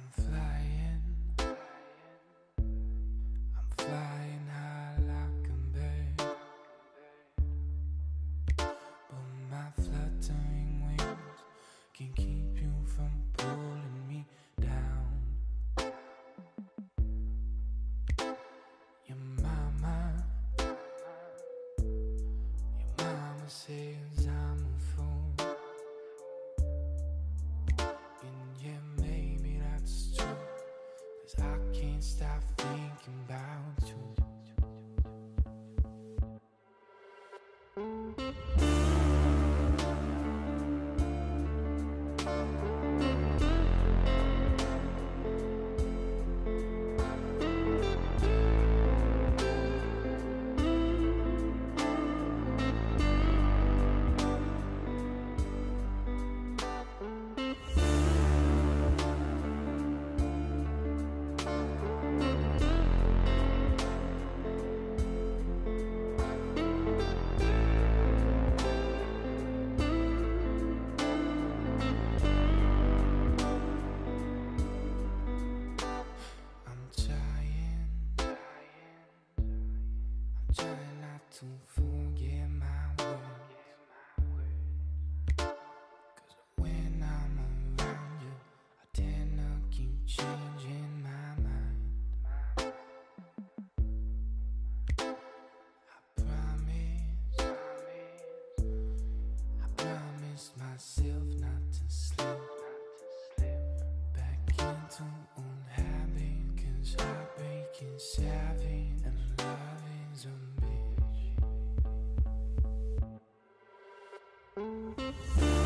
I'm flying, I'm flying high like a bird, but my fluttering wings can keep you from pulling me down. Your mama says I'm a fool, and yeah, maybe that's true, 'cause I can't stop thinking about you. Trying not to forget my words, 'cause when I'm around you, I tend to keep changing my mind. I promised myself not to slip back into old habit, 'cause heartbreak is savage and love is a bitch.